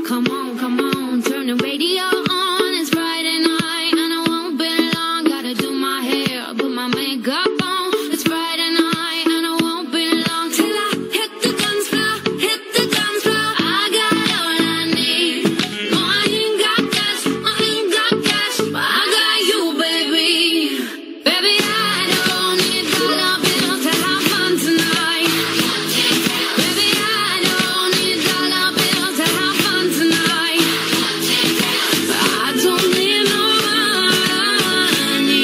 come on, turn the radio on. It's Friday night and I won't be long. Gotta do my hair, put my makeup on. It's Friday night and I won't be long till I hit the dance floor, hit the dance floor. I got all I need. No, I ain't got cash, but I got you, baby. Baby, I don't need dollar bills to have fun tonight. Baby, I don't need dollar bills to have fun tonight. I don't need no money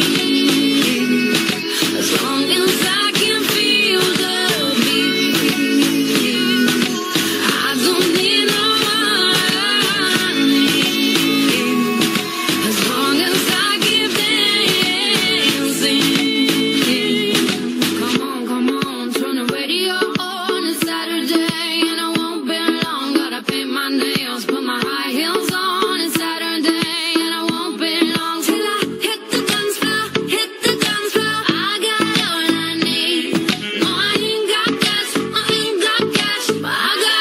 as long as I can feel the beat. I don't need no money as long as I keep dancing. Come on, turn the radio on. It's Saturday and I won't be long. Gotta paint my nails, put my high heels on. It's Saturday and I won't be long till I hit the dance floor, hit the dance floor. I got all I need. No, I ain't got cash, but I got